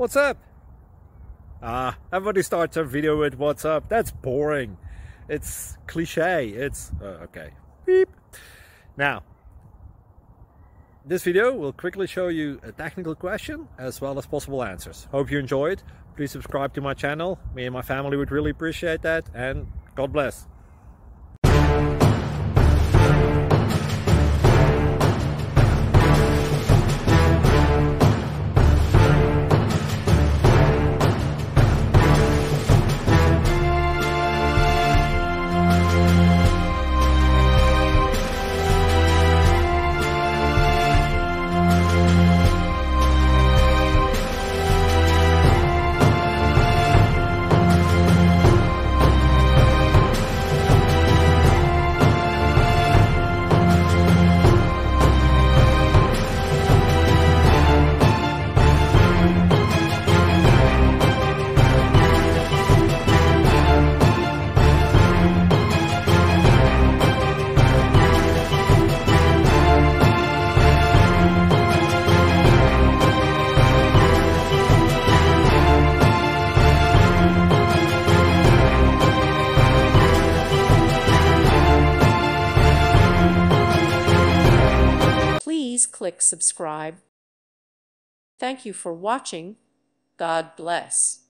What's up? Everybody starts a video with what's up. That's boring. It's cliche. It's okay. Beep. Now, this video will quickly show you a technical question as well as possible answers. Hope you enjoyed. Please subscribe to my channel. Me and my family would really appreciate that, and God bless. Please click subscribe. Thank you for watching. God bless.